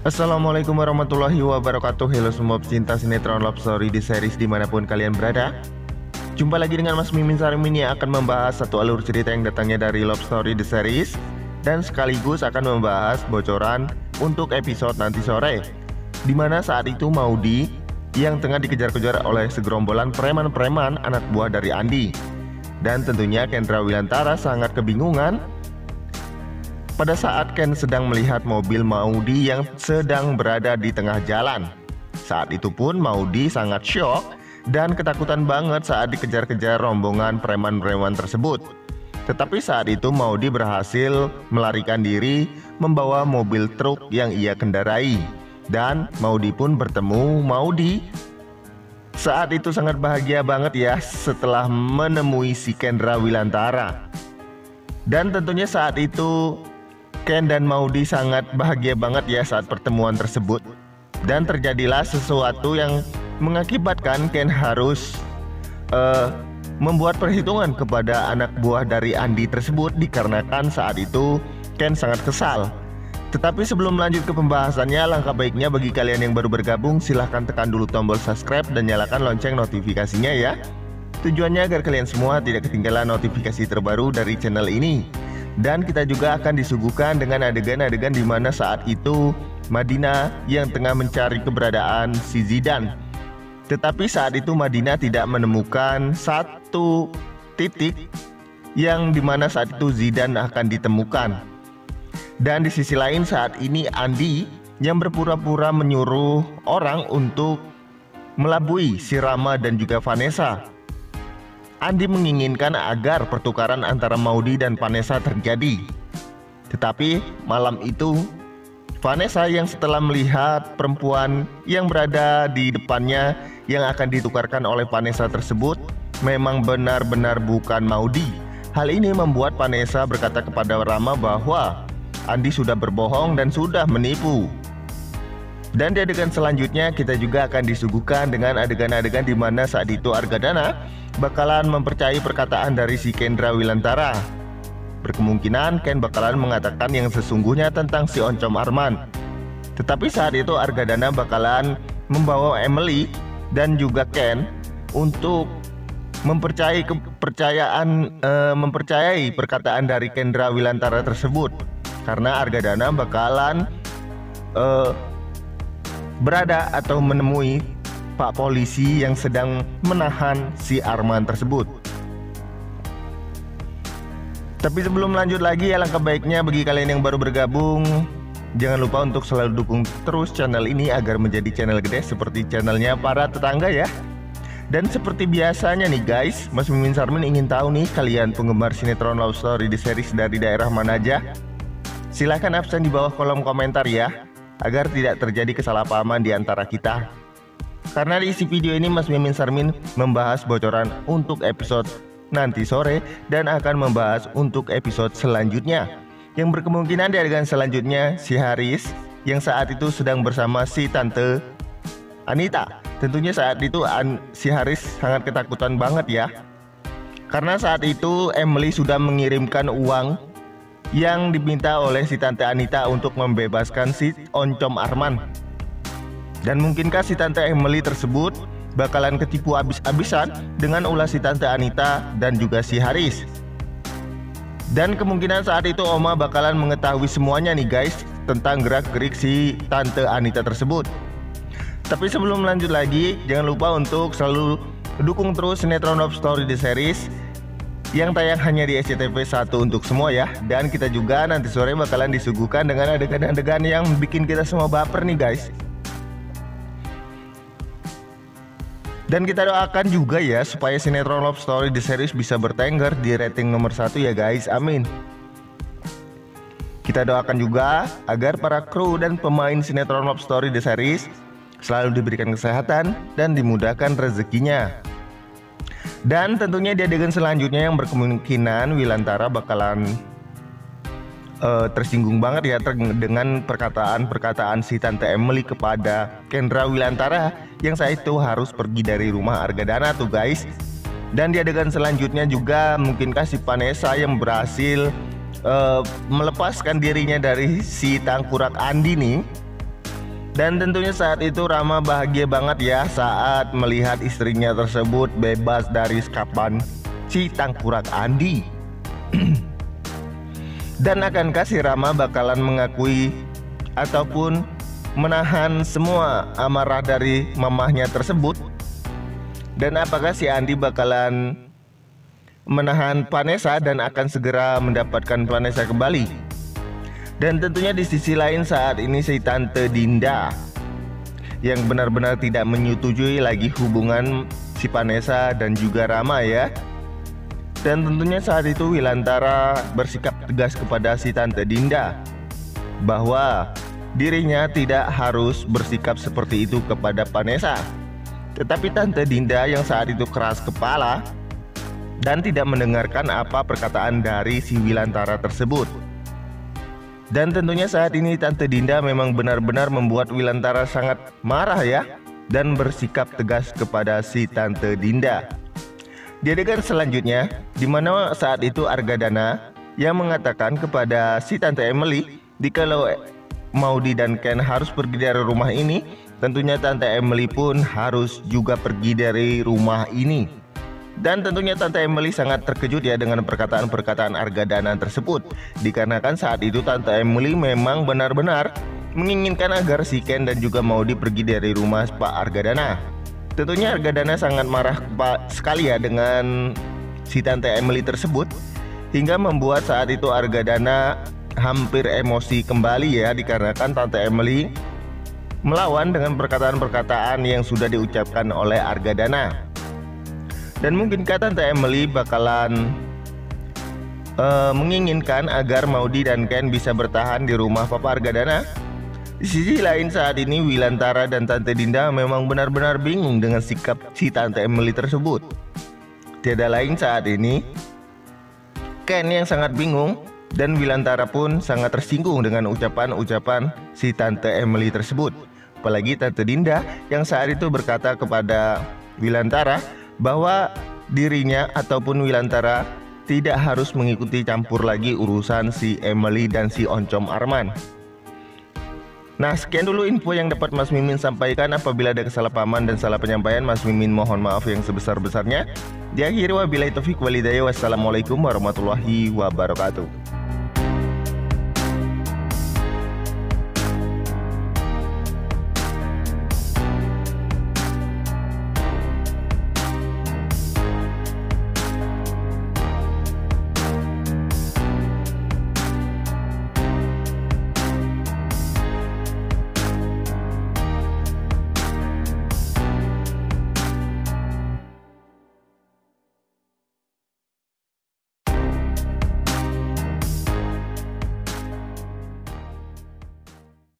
Assalamualaikum warahmatullahi wabarakatuh. Halo semua pecinta sinetron Love Story di series dimanapun kalian berada. Jumpa lagi dengan Mas Mimin Sarmin yang akan membahas satu alur cerita yang datangnya dari Love Story di series, dan sekaligus akan membahas bocoran untuk episode nanti sore, dimana saat itu Maudy yang tengah dikejar-kejar oleh segerombolan preman-preman anak buah dari Andi. Dan tentunya Kendra Wilantara sangat kebingungan pada saat Ken sedang melihat mobil Maudy yang sedang berada di tengah jalan. Saat itu pun Maudy sangat syok dan ketakutan banget saat dikejar-kejar rombongan preman-preman tersebut. Tetapi saat itu Maudy berhasil melarikan diri membawa mobil truk yang ia kendarai. Dan Maudy pun bertemu Maudy. Saat itu sangat bahagia banget ya setelah menemui si Kendra Wilantara. Dan tentunya saat itu Ken dan Maudy sangat bahagia banget ya saat pertemuan tersebut. Dan terjadilah sesuatu yang mengakibatkan Ken harus membuat perhitungan kepada anak buah dari Andi tersebut, dikarenakan saat itu Ken sangat kesal. Tetapi sebelum lanjut ke pembahasannya, langkah baiknya bagi kalian yang baru bergabung, silahkan tekan dulu tombol subscribe dan nyalakan lonceng notifikasinya ya. Tujuannya agar kalian semua tidak ketinggalan notifikasi terbaru dari channel ini. Dan kita juga akan disuguhkan dengan adegan-adegan di mana saat itu Madina yang tengah mencari keberadaan si Zidan. Tetapi saat itu Madina tidak menemukan satu titik yang dimana saat itu Zidan akan ditemukan. Dan di sisi lain saat ini Andi yang berpura-pura menyuruh orang untuk melabui si Rama dan juga Vanessa. Andi menginginkan agar pertukaran antara Maudy dan Vanessa terjadi. Tetapi malam itu Vanessa yang setelah melihat perempuan yang berada di depannya yang akan ditukarkan oleh Vanessa tersebut memang benar-benar bukan Maudy. Hal ini membuat Vanessa berkata kepada Rama bahwa Andi sudah berbohong dan sudah menipu. Dan di adegan selanjutnya kita juga akan disuguhkan dengan adegan-adegan di mana saat itu Argadana bakalan mempercayai perkataan dari si Kendra Wilantara. Berkemungkinan Ken bakalan mengatakan yang sesungguhnya tentang si Oncom Arman. Tetapi saat itu Argadana bakalan membawa Emily dan juga Ken untuk mempercayai perkataan dari Kendra Wilantara tersebut. Karena Argadana bakalan berada atau menemui Pak Polisi yang sedang menahan si Arman tersebut. Tapi sebelum lanjut lagi, alangkah baiknya bagi kalian yang baru bergabung, jangan lupa untuk selalu dukung terus channel ini agar menjadi channel gede seperti channelnya para tetangga ya. Dan seperti biasanya nih guys, Mas Mimin Sarmin ingin tahu nih kalian penggemar sinetron Love Story di series dari daerah mana aja? Silahkan absen di bawah kolom komentar ya, agar tidak terjadi kesalahpahaman di antara kita. Karena di isi video ini Mas Mimin Sarmin membahas bocoran untuk episode nanti sore dan akan membahas untuk episode selanjutnya. Yang berkemungkinan di adegan selanjutnya si Haris yang saat itu sedang bersama si Tante Anita. Tentunya saat itu si Haris sangat ketakutan banget ya. Karena saat itu Emily sudah mengirimkan uang yang diminta oleh si Tante Anita untuk membebaskan si Oncom Arman. Dan mungkinkah si Tante Emily tersebut bakalan ketipu abis-abisan dengan ulah si Tante Anita dan juga si Haris. Dan kemungkinan saat itu Oma bakalan mengetahui semuanya nih guys tentang gerak-gerik si Tante Anita tersebut. Tapi sebelum lanjut lagi, jangan lupa untuk selalu dukung terus sinetron Love Story The Series yang tayang hanya di SCTV 1 untuk semua ya. Dan kita juga nanti sore bakalan disuguhkan dengan adegan-adegan yang bikin kita semua baper nih guys. Dan kita doakan juga ya supaya sinetron Love Story The Series bisa bertengger di rating nomor 1 ya guys, amin. Kita doakan juga agar para kru dan pemain sinetron Love Story The Series selalu diberikan kesehatan dan dimudahkan rezekinya. Dan tentunya di adegan selanjutnya yang berkemungkinan Wilantara bakalan tersinggung banget ya dengan perkataan si Tante Emily kepada Kendra Wilantara yang saat itu harus pergi dari rumah Argadana tuh guys. Dan di adegan selanjutnya juga mungkinkah si Vanessa yang berhasil melepaskan dirinya dari si tangkurak Andi nih. Dan tentunya saat itu Rama bahagia banget ya saat melihat istrinya tersebut bebas dari sekapan si tangkurak Andi. Dan akankah si Rama bakalan mengakui ataupun menahan semua amarah dari mamahnya tersebut? Dan apakah si Andi bakalan menahan Vanessa dan akan segera mendapatkan Vanessa kembali? Dan tentunya di sisi lain saat ini si Tante Dinda yang benar-benar tidak menyetujui lagi hubungan si Vanessa dan juga Rama ya. Dan tentunya saat itu Wilantara bersikap tegas kepada si Tante Dinda bahwa dirinya tidak harus bersikap seperti itu kepada Vanessa. Tetapi Tante Dinda yang saat itu keras kepala dan tidak mendengarkan apa perkataan dari si Wilantara tersebut. Dan tentunya saat ini Tante Dinda memang benar-benar membuat Wilantara sangat marah ya, dan bersikap tegas kepada si Tante Dinda. Di adegan selanjutnya, di mana saat itu Argadana yang mengatakan kepada si Tante Emily jikalau Maudy dan Ken harus pergi dari rumah ini, tentunya Tante Emily pun harus juga pergi dari rumah ini. Dan tentunya Tante Emily sangat terkejut ya dengan perkataan-perkataan Argadana tersebut, dikarenakan saat itu Tante Emily memang benar-benar menginginkan agar si Ken dan juga Maudy pergi dari rumah Pak Argadana. Tentunya Argadana sangat marah sekali ya dengan si Tante Emily tersebut, hingga membuat saat itu Argadana hampir emosi kembali ya, dikarenakan Tante Emily melawan dengan perkataan-perkataan yang sudah diucapkan oleh Argadana. Dan mungkinkah Tante Emily bakalan menginginkan agar Maudy dan Ken bisa bertahan di rumah Papa Argadana? Di sisi lain saat ini Wilantara dan Tante Dinda memang benar-benar bingung dengan sikap si Tante Emily tersebut. Tiada lain saat ini Ken yang sangat bingung, dan Wilantara pun sangat tersinggung dengan ucapan-ucapan si Tante Emily tersebut. Apalagi Tante Dinda yang saat itu berkata kepada Wilantara bahwa dirinya ataupun Wilantara tidak harus mengikuti campur lagi urusan si Emily dan si Oncom Arman. Nah, sekian dulu info yang dapat Mas Mimin sampaikan. Apabila ada kesalahpahaman dan salah penyampaian, Mas Mimin mohon maaf yang sebesar-besarnya. Diakhiri wabillahi taufik walhidayah. Wassalamualaikum warahmatullahi wabarakatuh.